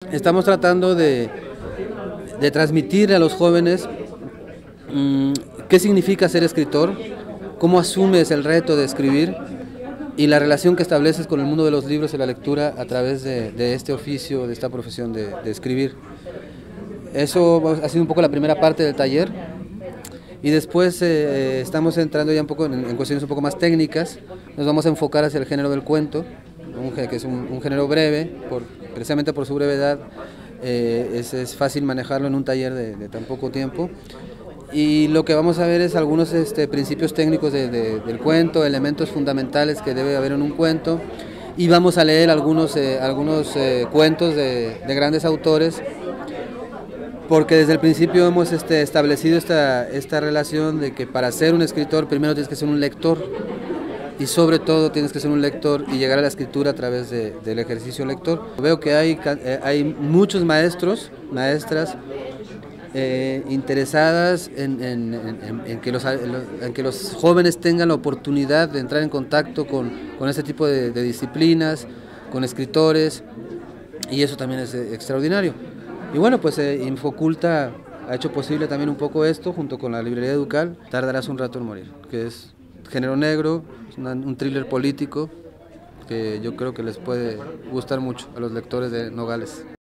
Estamos tratando de transmitir a los jóvenes qué significa ser escritor, cómo asumes el reto de escribir y la relación que estableces con el mundo de los libros y la lectura a través de este oficio, de esta profesión de escribir. Eso ha sido un poco la primera parte del taller y después estamos entrando ya un poco en cuestiones un poco más técnicas. Nos vamos a enfocar hacia el género del cuento, que es un género breve, precisamente por su brevedad. Es fácil manejarlo en un taller de tan poco tiempo. Y lo que vamos a ver es algunos principios técnicos del cuento, elementos fundamentales que debe haber en un cuento, y vamos a leer algunos cuentos de grandes autores, porque desde el principio hemos establecido esta relación de que para ser un escritor primero tienes que ser un lector, y sobre todo tienes que ser un lector y llegar a la escritura a través del ejercicio lector. Veo que hay muchos maestros, maestras, interesadas en que los jóvenes tengan la oportunidad de entrar en contacto con este tipo de disciplinas, con escritores, y eso también es extraordinario. Y bueno, pues Infoculta ha hecho posible también un poco esto, junto con la librería Educal, Tardarás un rato en morir, que es género negro, un thriller político que yo creo que les puede gustar mucho a los lectores de Nogales.